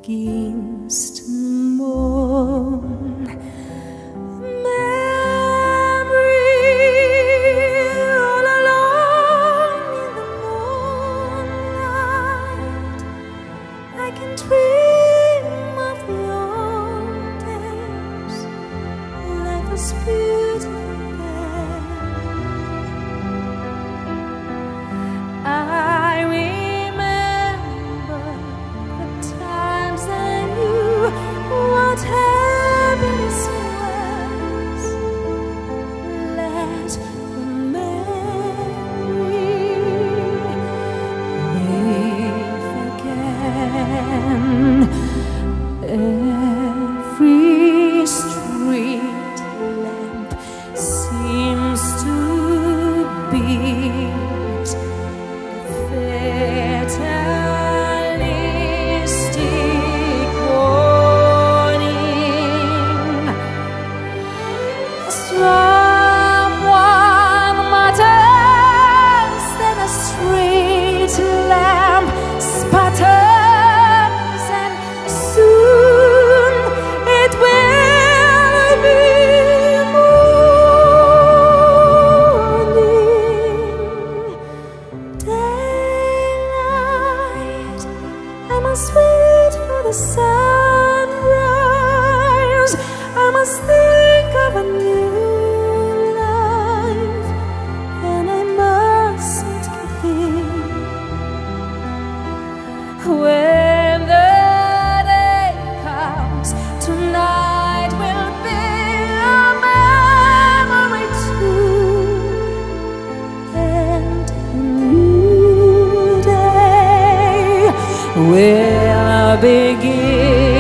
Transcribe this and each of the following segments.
begins to mourn. Memory all alone in the moonlight, I can dream of the old days. Life was beautiful then. I remember the times I knew what happiness was. Let the memory live again. Every street lamp seems to beat fatalistic warning. Someone mutters, then a street lamp sputters, and soon it will be morning. Daylight, I must wait for the sunrise. I must think of a new life, and I mustn't give in. When the day comes, tonight will be a memory too, and a new day will begin.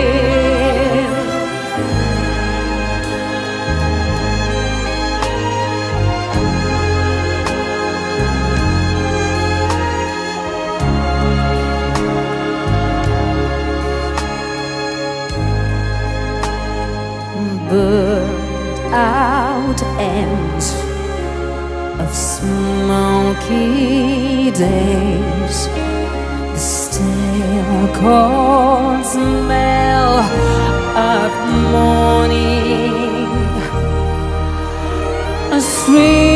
Burned out ends of smoky days, the stale cold smell of morning, a street